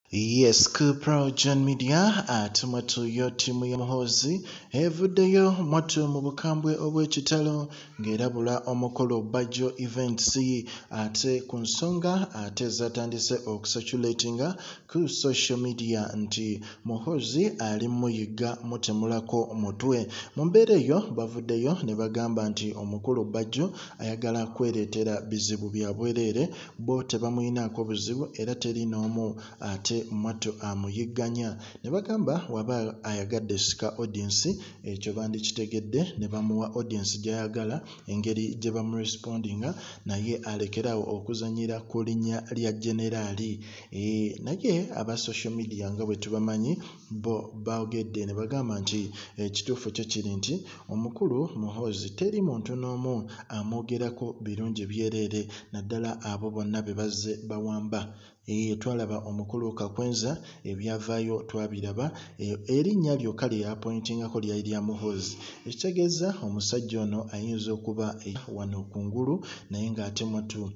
Yes, ku PROJOURN media tumatu yo timu ya muhoozi evuddeyo mwatu mu bukambwe obw'ekitalo ng'erabula omukolo Bajjo events ate ku nsonga ate zatandise okusaculatinga ku social media nti muhoozi ali muyigga mutemulako mutwe. Mu mbeera eyo bavuddeyo ne bagamba nti omukulu Bajjo ayagala kwereetera bizibu bya bwereere, bo tebamuyinaako buzibu era teri n'omu ate mwatu amuyigganya. Ne bagamba waba ayagadde sika audience ekyo bandikitegedde ne bamuwa audience gy'ayagala, engeri gye bamurespondinga, naye alekeraawo okuzanyira ku linnya lya generaali. Naye aba social media nga bwe tubamanyi bo boogedde ne bagamba nti ekituufu kyo kiri nti omukulu muhoozi teri muntu n'omu amwogerako birungi byereere naddala abo bonna be bazze bawamba. Twalaba omukulu Kakwenza ebyavaayo twabiraba, erinnya lyokka lye yapointingako lyali lya muhoozi, ekitegeeza omusajja ono ayinza okuba wano ku ngulu naye ng'ate mwatu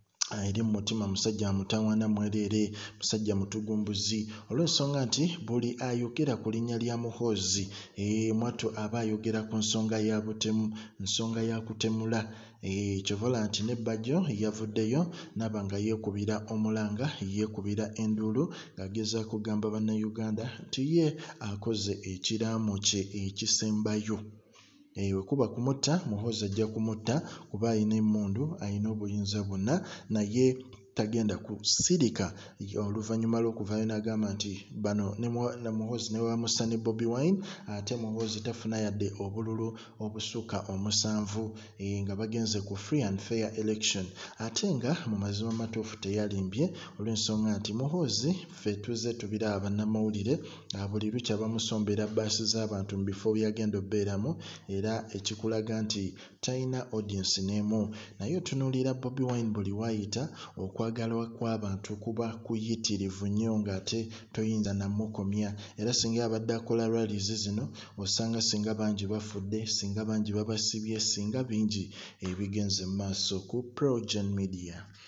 eri mu mutima musajja mutawaana mwereere, musajja mutugumbuzi, olw'ensonga nti buli ayogera ku linnya lya muhoozi mwatu aba ayogera ku nsonga ya butemu, nsonga ya kutemula. Kyovala nti ne Bajjo yavuddeyo naba nga yeekubira omulanga, yeekubira enduulu ng'agezaako kugamba bannayuganda nti ye akoze ekiraamu kye ekisembayo. Wekuba kumutta, muhoozi ajja kumutta kuba ayina emmundu, ayina obuyinza bwonna, naye tagenda kusirika oluvannyuma lw'okuvaayo n'agamba nti bano ne muhoozi ne bamussa ne Bobi Wine, ate muhoozi tafuna yadde obululu obusukka 7 nga bagenze ku free and fair election, ate nga mu mazima matuufu teyalimbye, olw'ensonga nti muhoozi ffe tuzze tubiraba bannamawulire buli lukya bamusombera bbaasi z'abantu mu bifo byagenda obbeeramu, era ekikulaga nti talina audience n'emu. Naye otunuulira Bobi Wine buli wayita okwagalwa kw'abantu kuba kuyitirivu nnyo ng'ate toyinza namukomya, era singa abadde akola rallies zino osanga singa bangi bafudde, singa bangi babasibye, singa bingi ebigenze mu maaso. Ku PROJOURN media.